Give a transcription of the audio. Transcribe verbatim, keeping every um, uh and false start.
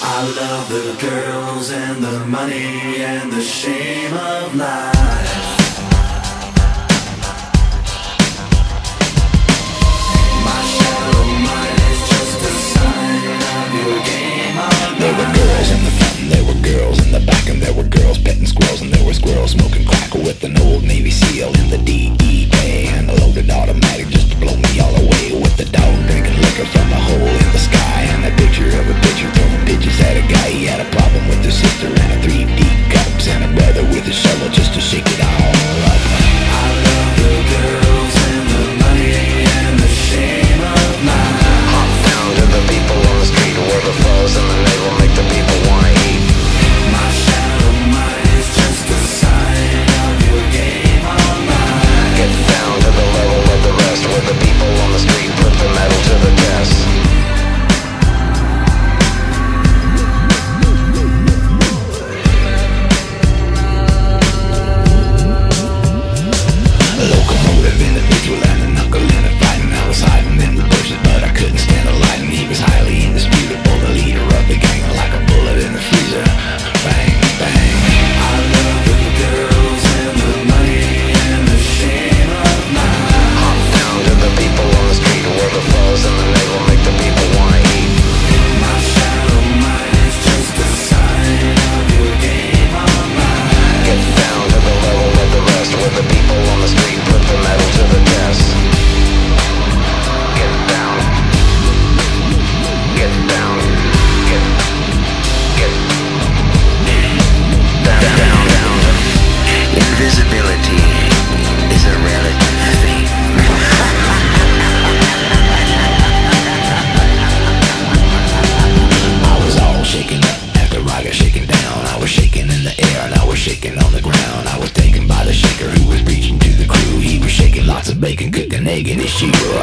I love the girls and the money and the shame of life. My shallow mind is just a sign of your game of There were girls in the front and there were girls in the back, and there were girls petting squirrels and there were squirrels smoking crack with an old Navy SEAL in the D E K and a loaded automatic just to blow me all away, with the dog drinking liquor from a hole in the sky and a picture of a pitcher throwing pitches at a guy. He had a problem with his sister and a three D cups and a brother with a shovel just to shake it all up. I love the girls and the money and the shame of life. Hop down to the people on the street where the fuzz and the navel make the people wanna eat. My shallow mind is just a sign of your game of life. Get down to the level of the rest where the people on the street put the metal to the test. Locomotive in the visual and a knuckle in the fighting. I was hiding in the bushes, but I couldn't stand the light, and he was highly indisputable, the leader of the gang, like a bullet in the freezer. Bang, bang. I love the girls and the money and the shame of life. Hop down to the people on the street where the fuzz and the navel make the people wanna eat. My shallow mind is just a sign of your game of life. Get down to the level of the rest where the people on the street put the metal to the test. Get down. Get down. Get get down, down, down. Invisibility is a relative thing. I was all shaken up after I got shaken down. I was shaking in the air and I was shaking on the ground. I was taken by the shaker who was preaching to the crew. He was shaking lots of bacon, cooking egg in his shoe.